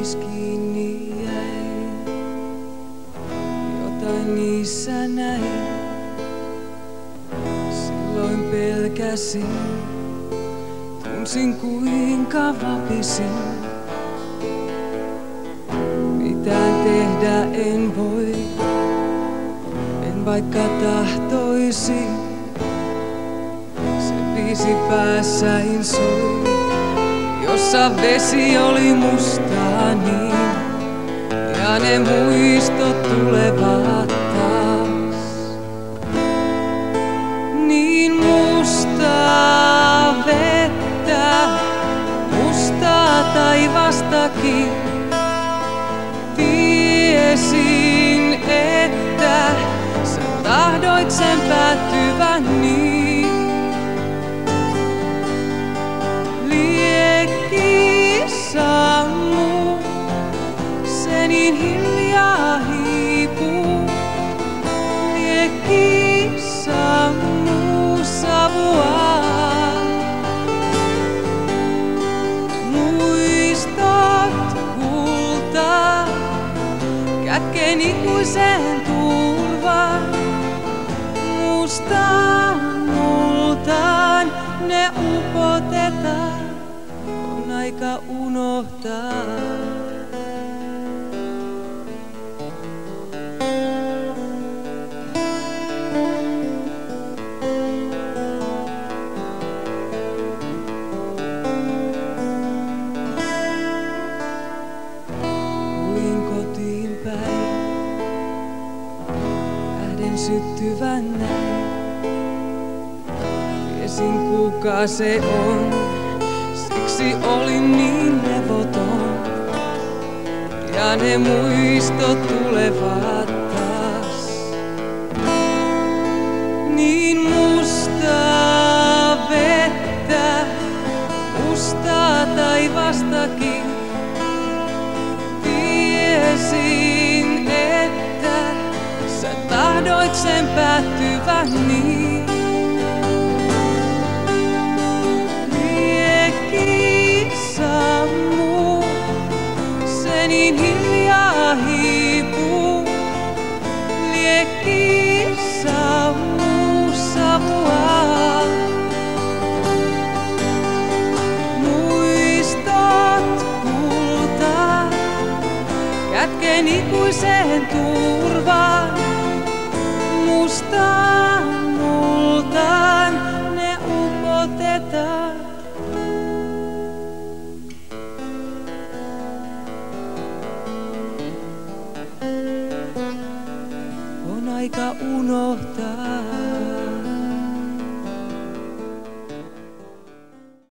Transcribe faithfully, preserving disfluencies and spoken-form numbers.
silmis kiinni jäin. Jotain niissä näin, silloin pelkäsin. Tunsin kuinka vapisin. Mitään tehdä en voi, en vaikka tahtoisin. Se biisi päässäin soi, jossa vesi oli mustaa niin. Ja ne muistot tulevat taas. Niin mustaa vettä, mustaa taivastakin. Tiesin, että sä tahdoit sen päättyvän niin. Liekki sammu, se niin hiljaa hiipuu. Liekki sammu savua. Muistot kultaa, kätkeen ikuiseen turvaan. Mustaan multaan ne upotetaan, on aika unohtaa. Tulin kotiin päin, lähden syttyvän näin. Tiesin kuka se on, siksi olin niin levoton. Ja ne muistot tulevat taas. Niin mustaa vettä, mustaa taivastakin. Tiesin, että sä tahdoit sen päättyvän niin. Niin hiljaa hiipuu, liekki sammu savua. Muistot kultaa, kätkeen ikuiseen turvaan. Mustaan multaan ne upotetaan. On aika unohtaa.